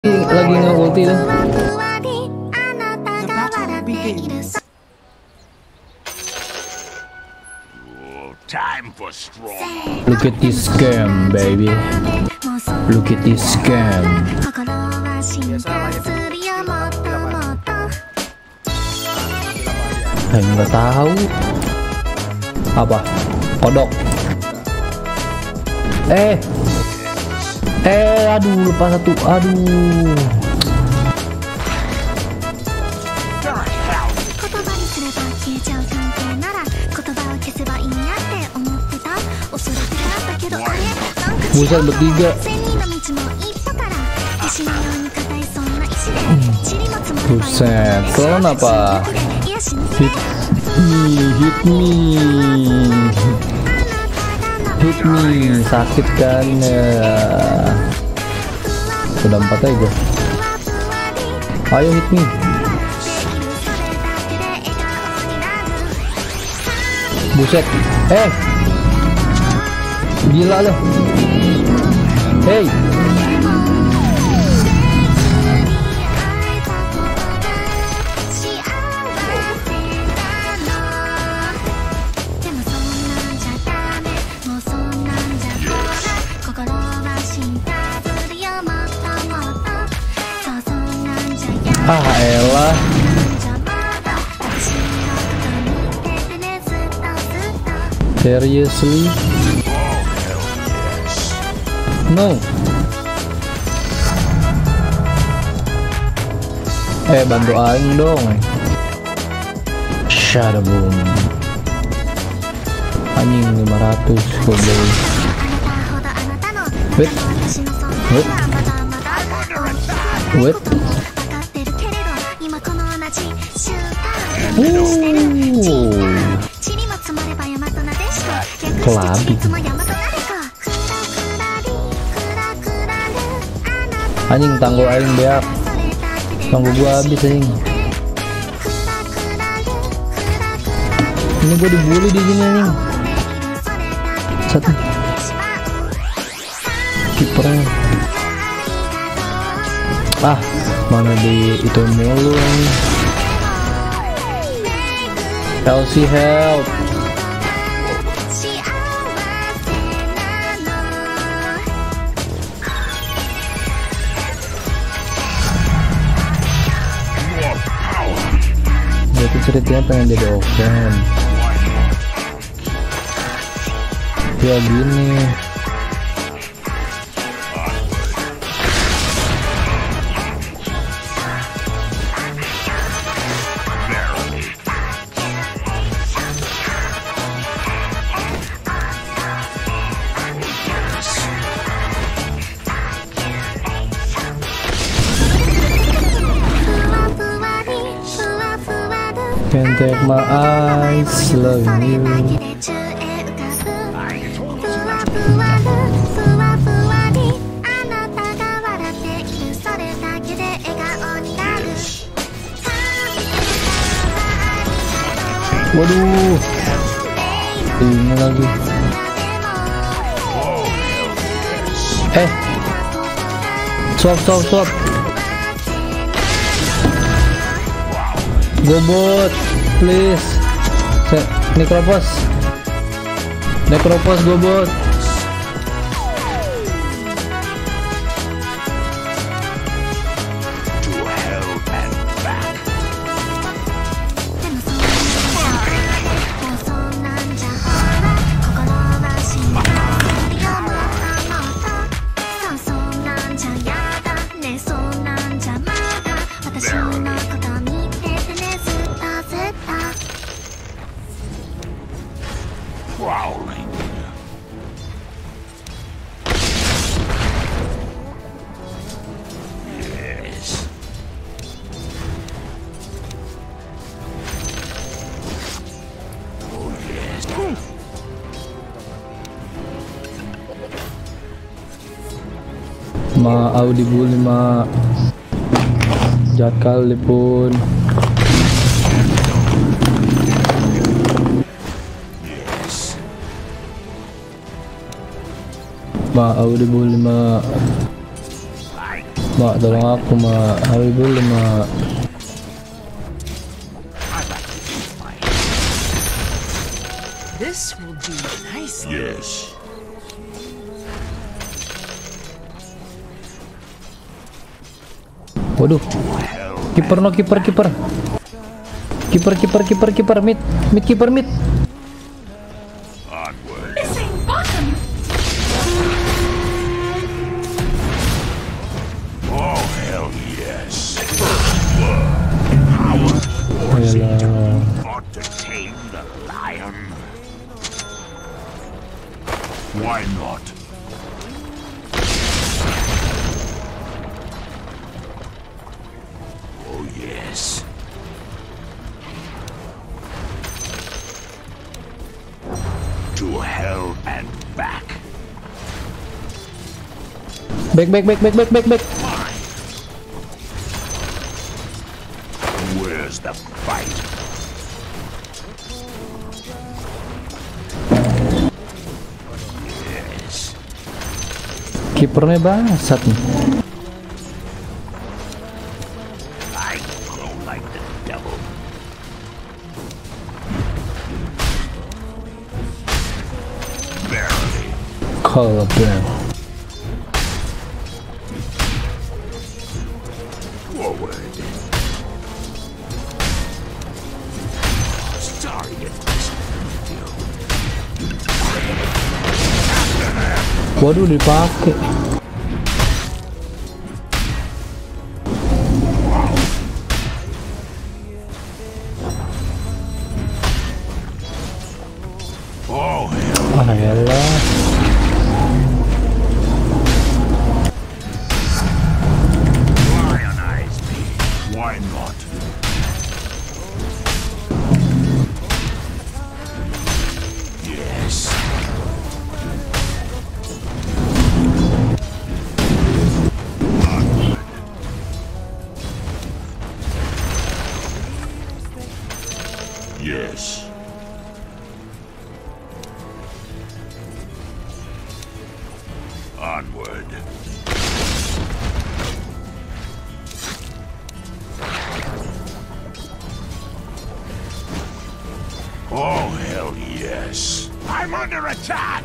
Lagi nge-ulti tuh. Look at this scam, baby. Look at this scam. Nggak tahu. Apa? Kodok. Aduh, lepas satu. Aduh. Buset, bertiga. Buset, kalian apa? Hit me, sakit kan ya. Udah 4 aja. Ayo hit me. Buset, gila loh. Hey, elah. Seriously? No. Bantu aing dong. Shadowboom. Anjing 500 goblok. Wait. Kelabi. Anjing tangguh aing beak. Tangguh gua habis anjing. Ini gua dibully di sini anjing. Satu. Kipernya. Mana di itu mulu anjing. LC help. Itu ceritanya pengen jadi offline. Ya gini. Can't take my eyes, loving you. Waduh, ini lagi. Swap. Gobot, please. Necropos gobot. Audi bully jahat kali pun. Audi bully Mak, tolong aku, Mak. Habis dulu, Mak. This will be nice. Yes. Waduh. Kiper no, kiper. Kiper, mid kiper mid. Onward. Missing bottom. Oh, hell yes. First blood. Ayolah. Ought to tame the lion. Why not? Oh, yes. To hell and back. Back. Where's the fight? Yes. Kipernya bangsat nih. I grow like the devil. Barely. Call them. Forward. Sorry if this hurt you. Waduh, dipakai. Oh, hell. Ayolah. Lionize me. Why not? Yes. Onward. Yes. Onward. Oh, hell yes. I'm under attack!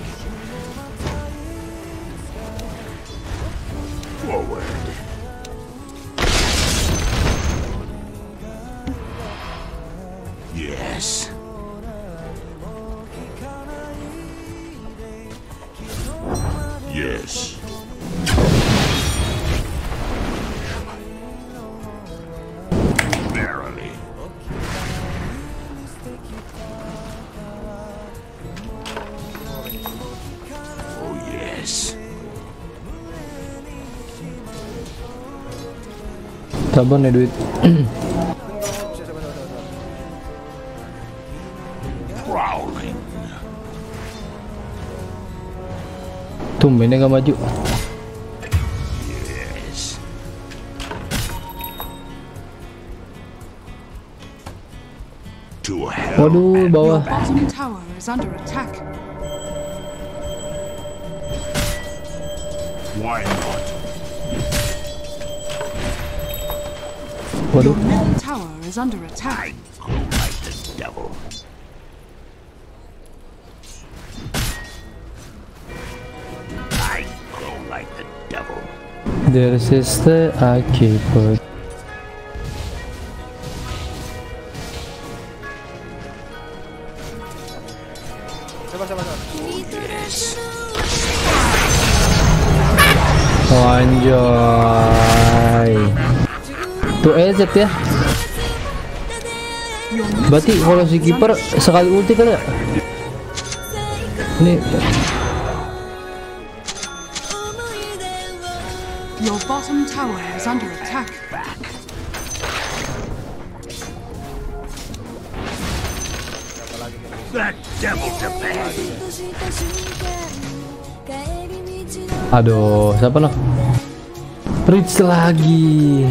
Forward. Yes. Yes. Verily. Oh, yes. Sabar nih duit. Prowling. Tumbennya gak maju. Yes. To hell. Waduh, and bawah. Bottom tower is under attack. why not? Waduh. Middle tower is under attack. I grow like the devil. I grow like the devil. This is the keeper. Yes. Oh, anjay. Tuh EZ ya. Berarti kalau si kiper sekali ulti kali ya? Nih. Your bottom tower is under attack. That devil to bed. Aduh, siapa noh? Rich lagi.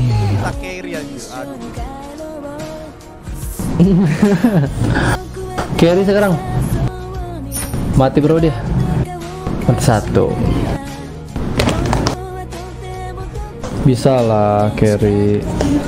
Carry sekarang. Mati bro dia. Mati satu. Bisa lah carry.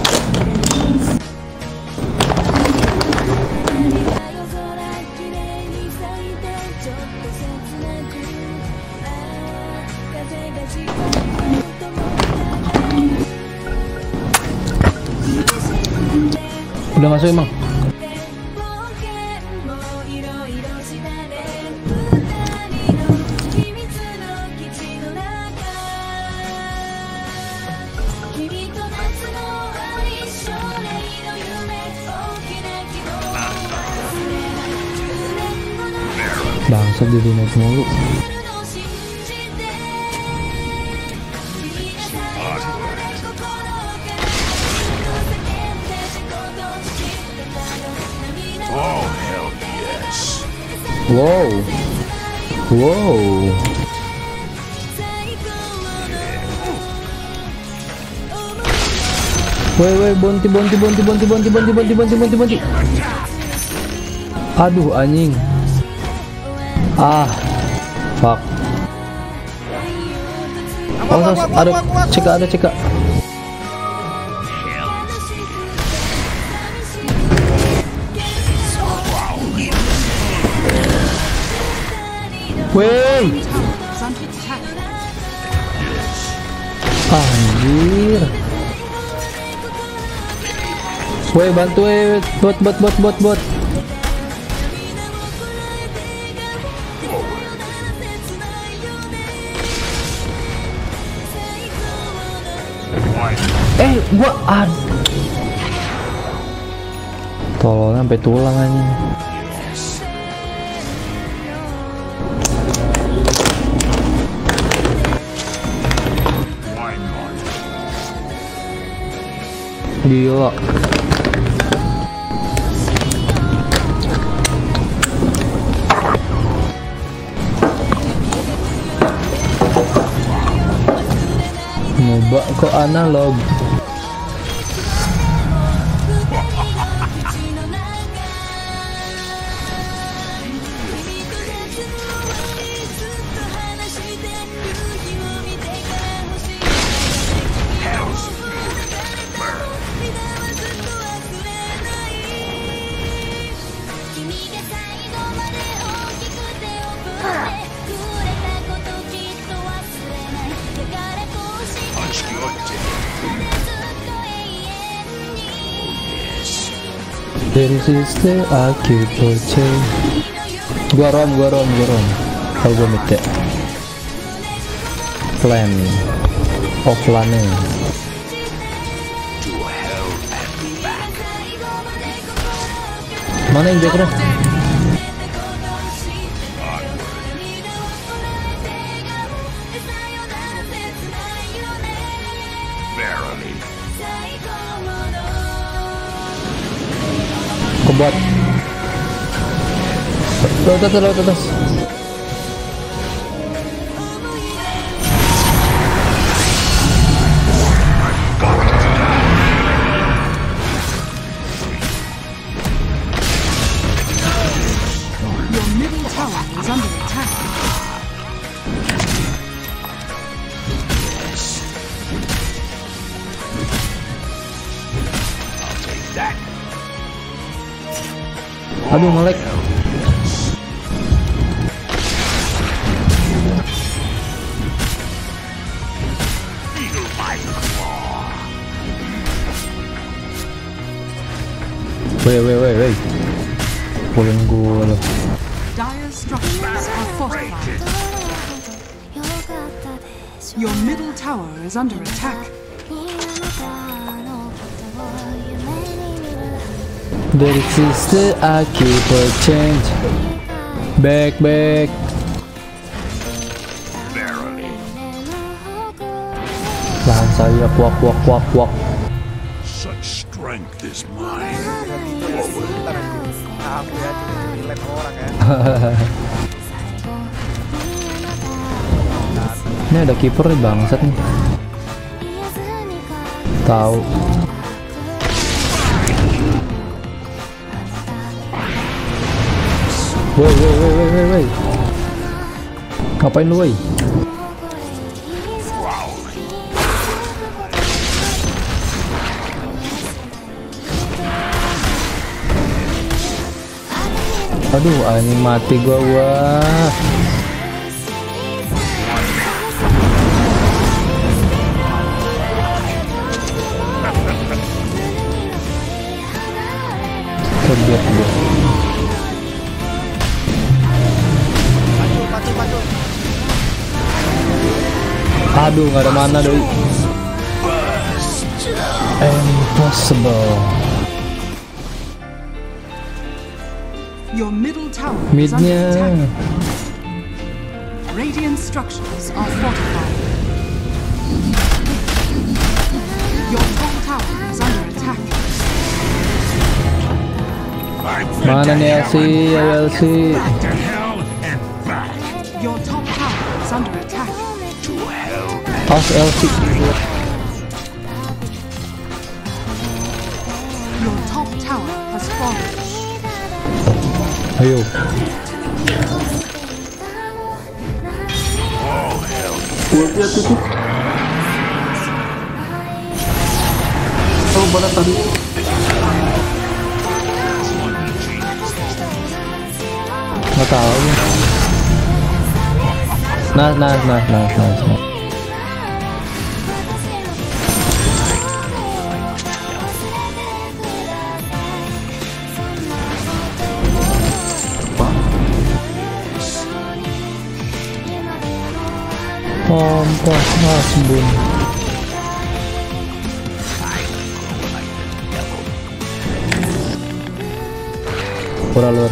Udah masuk emang. Bangsat di remote mulu. Oh, hell yes. Wow. Wow. Woi, bonti. Aduh anjing. Ah, fuck. Oh, ada ceka. Wey, Is under attack. anjir. Wey, bantu bot. Gua tolong sampai tulang aja. Gila. Nyoba kok analog. This is the architecture. Gua rom. Kalau gua mite. Plan. Offline. Mana yang jacknya? Kebot. Atas. Your middle tower is under attack. Aduh, nge-lag. Wait. Pulling gua loh. Dire structures are fortified. Your middle tower is under attack. This is the architecture. Back. Lahan saya kuak. Such strength is mine. Ini ada kiper nih bangsat nih. Tahu. Woi. Ngapain lu, woi? Aduh, anjing mati gua. Kebiak gua. Pacul. Aduh, nggak ada mana doi. Impossible. Your middle tower is under Midnya. attack. Radiant structures are fortified. Your top tower is under attack. Mana nih LC? Ayo LC. Back to hell and back Your top tower is under attack. to hell. Awas LC. Your top tower has fallen. Ayo. Nggak tahu nih. Nice. Pompa asbun. Pura luar.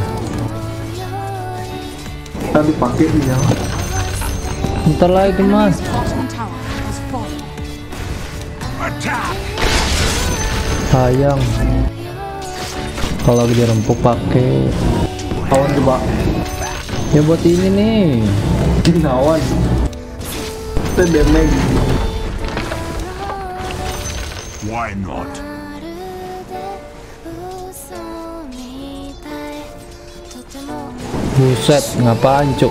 Tadi pakai dia. Ntar lagi mas. Bottom tower has fallen. Attack! Sayang. Kalau dia rempuk pakai. Kawan coba. Ya buat ini nih. Ini kawan. Kita damage. Why not? Buset, ngapain cuk?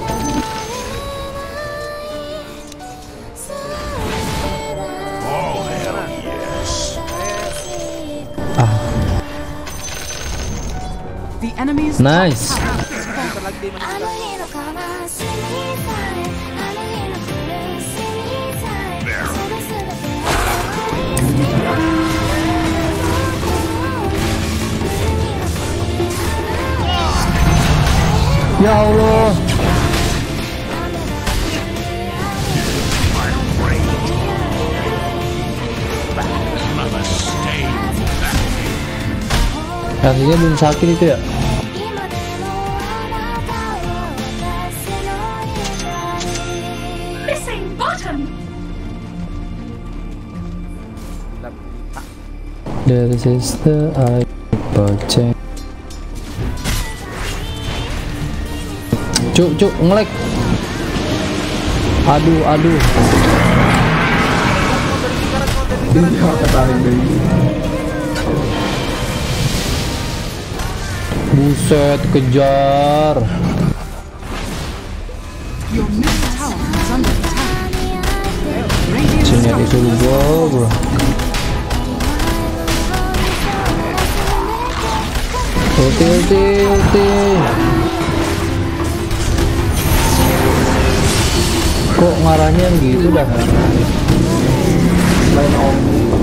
Oh, hell yes. The enemy's Nice. top tower has fallen. Bentar lagi dia menang. Ya Allah. Artinya belum sakit itu ya? Missing bottom. This is the poceng. Cuk, ngelek. Aduh. Dia ketarik dari. Buset, kejar. Your middle tower is under attack. Radiant Sini itu structures bro. Ulti. Kok ngarahnya yang gitu dah? Lain om.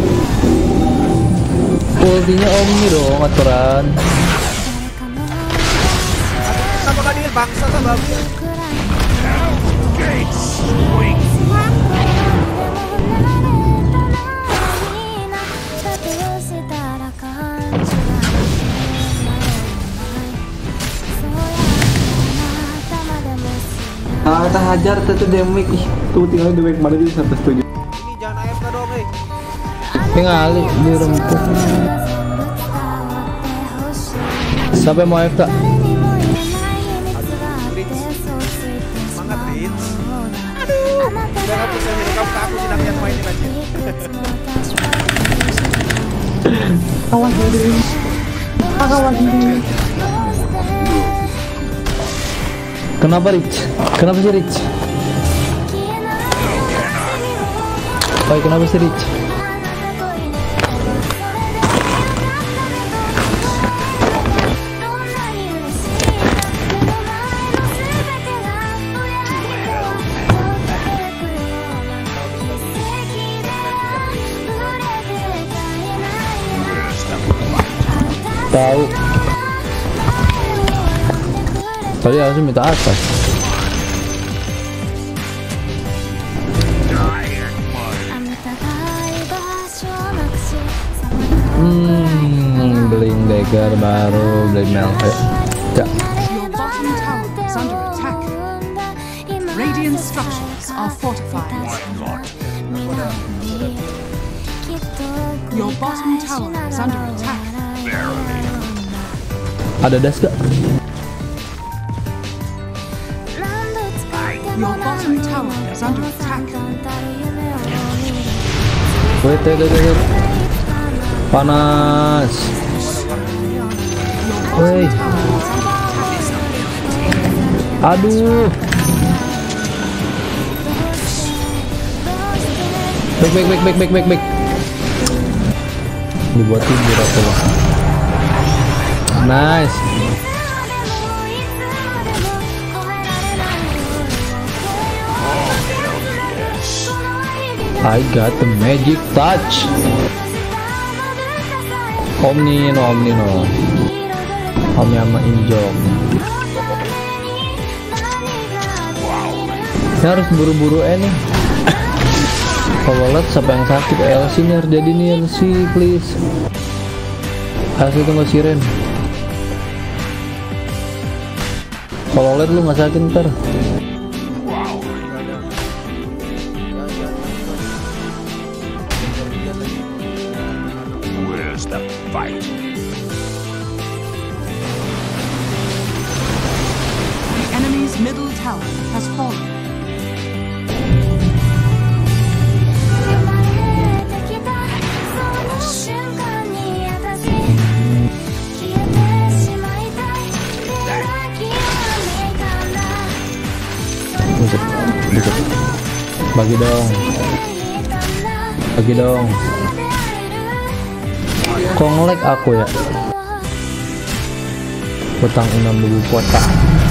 Ultinya Omni dong aturan. Sama kan dia bangsa sama babi. Gates swing. Nah, kita hajar itu damage. Ih, tuh tinggal damage mana di 107. Ini jangan AFK dong, Tinggali di rempuk. Sampai mau FK. Semangat, Rin. Aduh. Udah nggak bisa jadi kamu ke aku sedang yang mainin aja. Kenapa Rich? Kenapa sih Rich? Baik, kenapa sih Rich? Tahu. Tadi harusnya minta atas. Bling dagger baru, bling mel. Ya. Your bottom tower is under attack. Radiant structures are fortified. Your bottom tower is under attack. Ada das gak? Your bottom tower is under attack. Wait. Panas. Woi. Aduh. Back. Dibuat tidur aku lah. Nice. I got the magic touch. Omni no. Omni sama Injong. Ini harus buru-buru nih. Kalau lihat siapa yang sakit, LC nih harus jadi nih LC please. LC tunggu siren. Kalau lihat lu nggak sakit ntar. Where's the fight? The enemy's middle tower has fallen. Bagi dong. Kok nge-lag aku ya? Utang 6.000 kuota.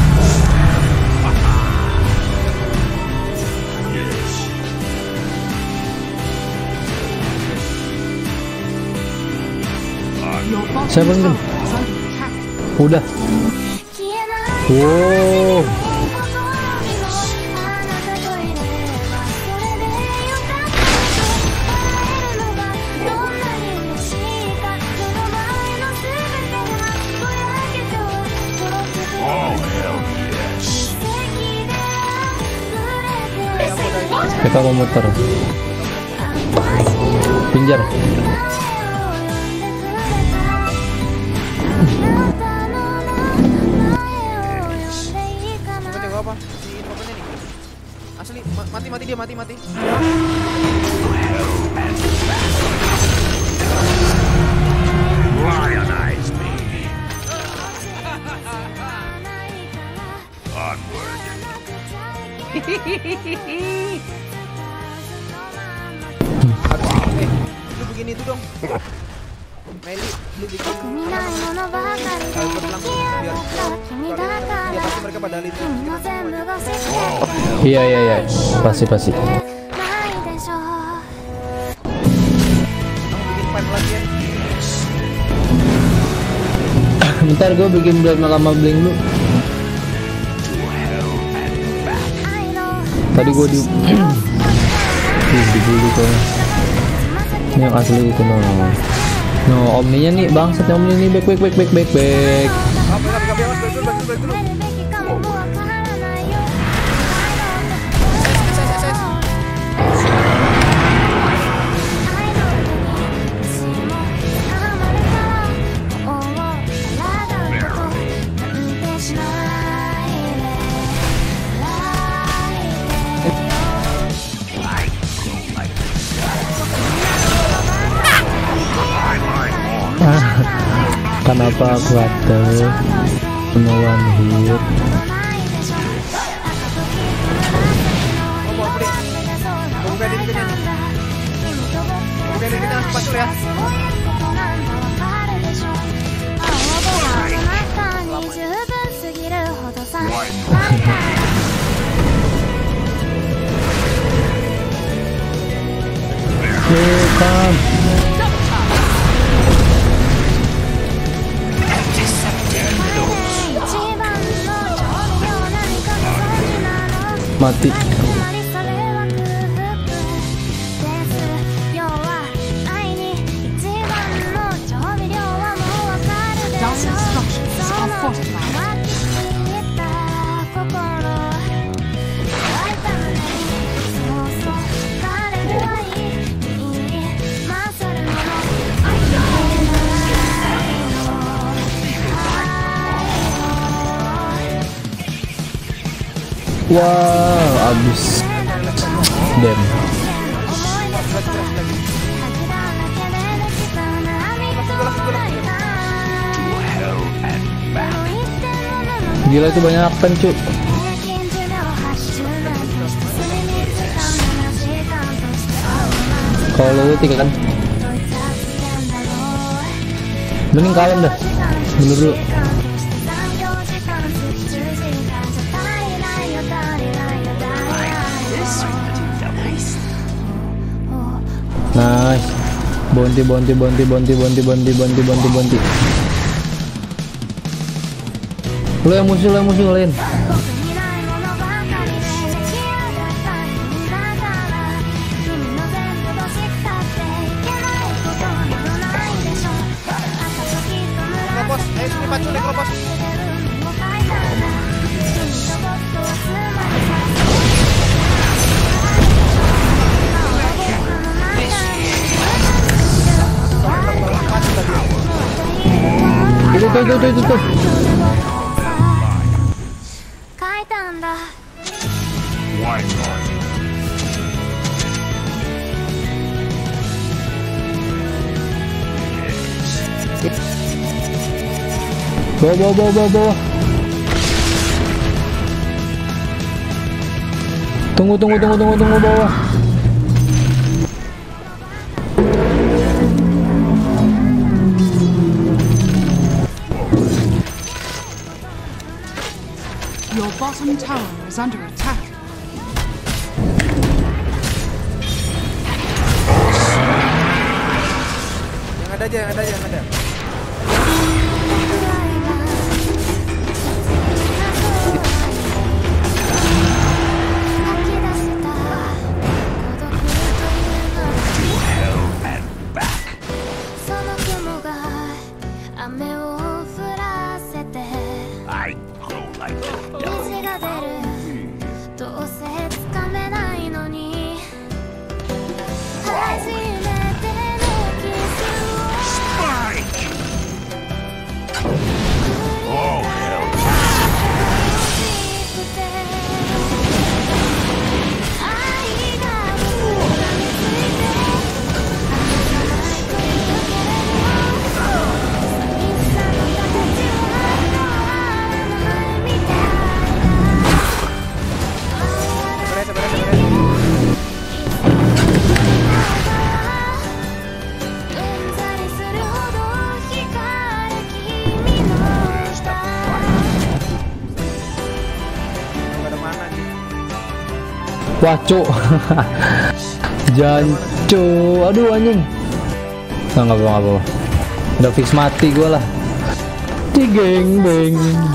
Siapa nih? Udah. Wow. Kita mau muter. Pinjar. Apa? Si infonya nih. Asli mati dia. Lionize me. Onward. Lu begini itu dong. Meli, lu bikin berlangsung biar pasti mereka pada itu. Iya. Pasti. Bikin fight lagi ya. Bentar gue bikin blade lama bling dulu. Tadi gue dibully kok. Ini yang asli itu no. Omninya nih bangsat, Omni nih back. Kenapa aku ada one hit? mati. Dawson structures are fortified. Wow, abis. Damn. Gila itu banyak akpen cu. Kalau lu ulti kan mending kalem dah. Bener dulu. Nice. Bonti. Lo yang musuh lain. Nekropos, ayo sini pacu Nekropos. Itu. Why not? Bawa. Tunggu bawah. Your bottom tower is under attack. Yang ada. I grow like the devil. Spike! Oh, hell Wah cuk. Jancu. Aduh anjing. Nggak apa-apa. Udah fix mati gue lah. Di gengbeng.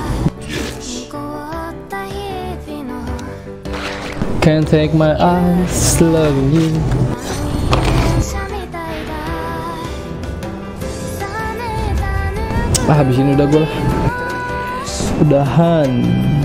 Can't take my eyes loving you. Habis ini udah gue lah. Udahan.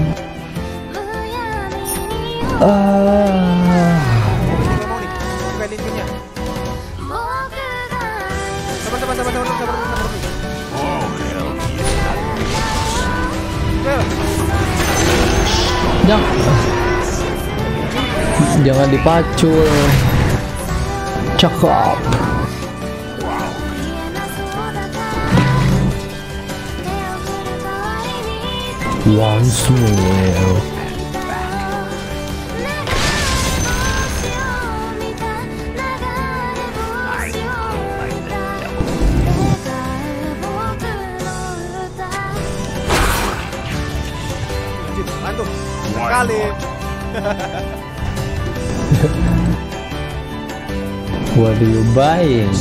Jangan dipacul. Cakep. Once more. Mantuk sekali. What are you buying?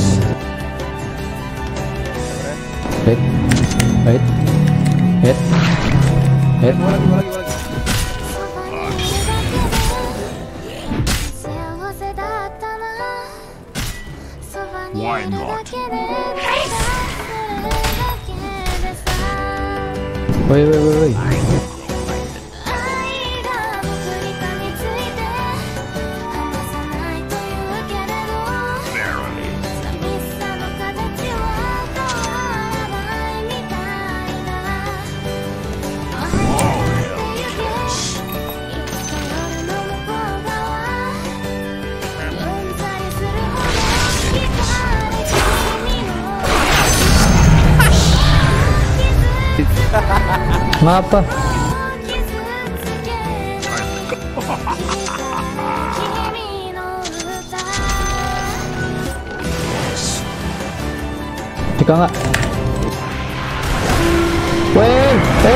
Hit. Gua lagi. Why not? Woi. Ngapa? Cika nggak? Weh.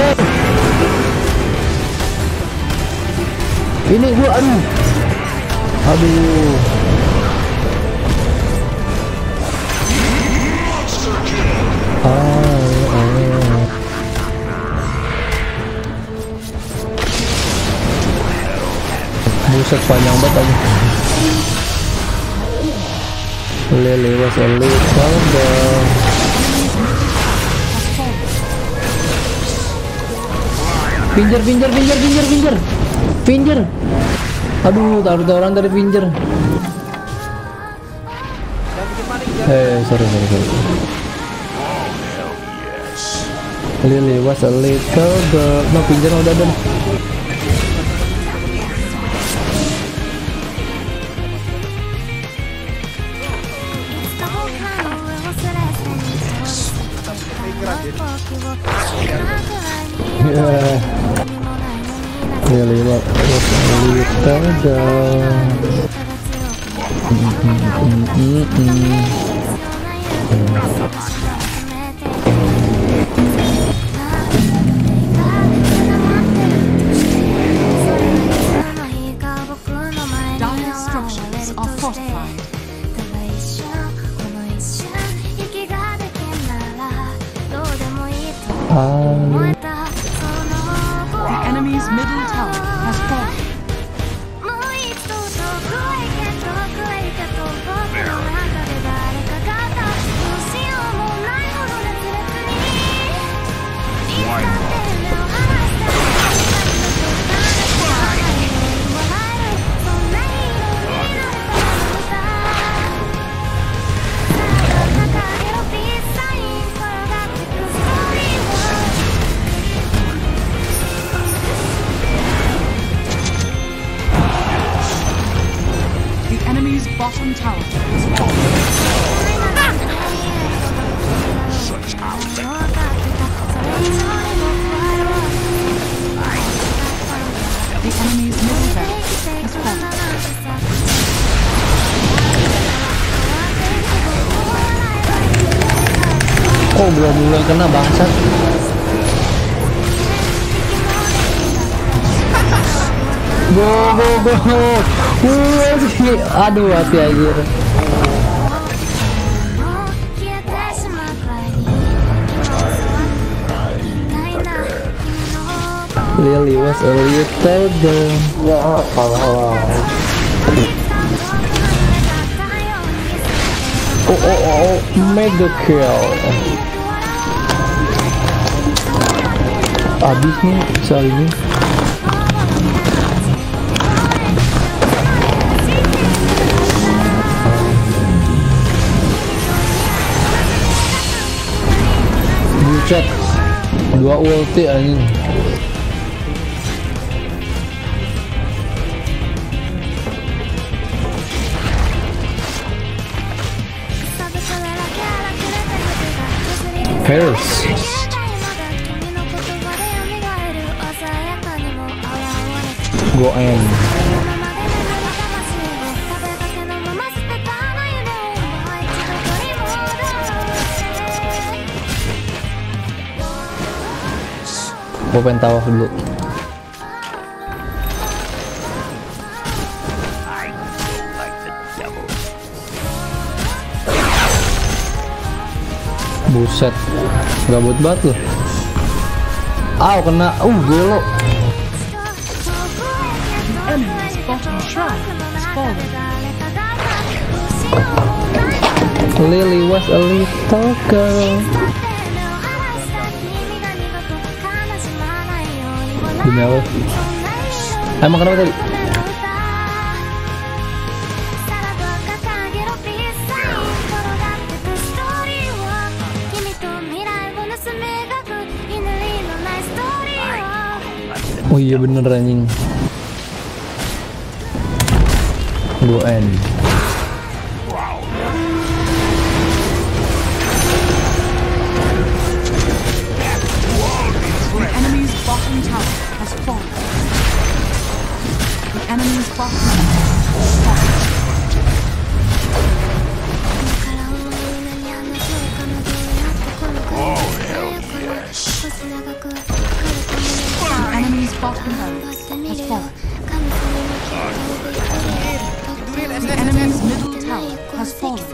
Ini gua aduh. Buset, panjang banget aja. Lily was a little girl. Pinjer. Aduh, taruh orang dari pinjer. Sorry. Lily was a little girl. No, pinjer udah ada. Really what Dire structures are fortified. The enemy's middle tower has fallen. Enemy's bottom tower has fallen. The enemy's middle barracks has fallen. Oh, belum kena bangsat. Go. Aduh, hati aja. Lily was a little girl. Ya, kalah. Oh, mega kill. Abis nih soal ini. Buset, 2 ulti anjing. Paris. Go in. Gue pengen tawaf dulu. Buset, gabut banget loh. Kena. Gelo. Lily was a little girl. Demi Allah. Emang kenapa tadi? Oh iya bener anjing. Go end. The enemy's bottom tower has fallen. The enemy's bottom tower has fallen. Oh, hell yes. The enemy's bottom tower has fallen. The enemy's middle tower has fallen.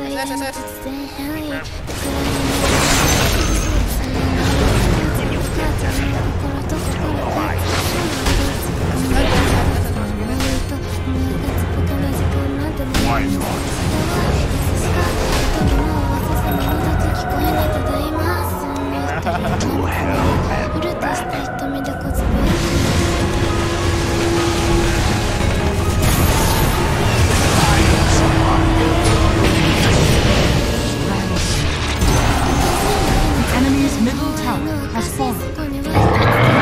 Why not? To hell and back. The enemy's middle tower has fallen.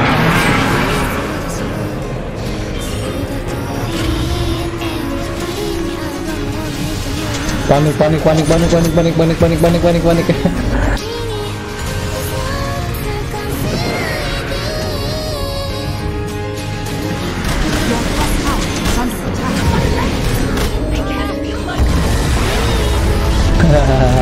Panik. Your top tower is under attack.